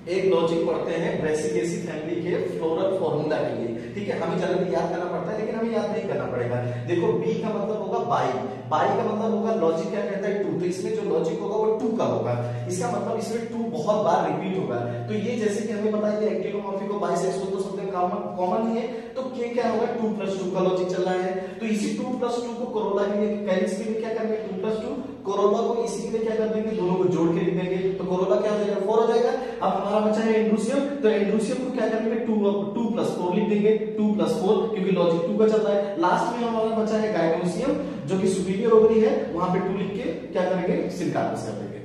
एक लॉजिक पढ़ते हैं ब्रेसिकेसी फैमिली के फ्लोरल फॉर्मूला के लिए। ठीक है, हमें जनरली याद करना पड़ता है लेकिन हमें याद नहीं करना पड़ेगा। देखो बी का मतलब होगा बाई, बाई का मतलब होगा लॉजिक क्या कहता है टू, तो इसमें जो लॉजिक होगा वो टू का होगा। इसका मतलब इसमें टू बहुत बार रिपीट होगा। तो ये जैसे कि हमें पता है कि एक्टिनोमॉर्फी को बाइसेक्सुअल तो सबसे कॉमन ही है, तो के क्या होगा 2+2 का लॉजिक चल रहा है। तो इसी 2+2 को कोरोला के लिए कैरिज के लिए क्या करेंगे 2+2, कोरोला को इसी के लिए क्या कर देंगे दोनों को जोड़ के लिख देंगे, तो कोरोला क्या हो जाएगा 4 हो जाएगा। अब हमारा बचा है एंड्रूसियम, तो एंड्रूसियम को क्या करेंगे 2+4 लिख देंगे, 2+4 क्योंकि लॉजिक 2 का चल रहा है। लास्ट में हमारा बचा है गायनोसियम जो कि सुपीरियर ओवरी है, वहां पे 2 लिख के क्या करेंगे सिंटैक्स कर देंगे।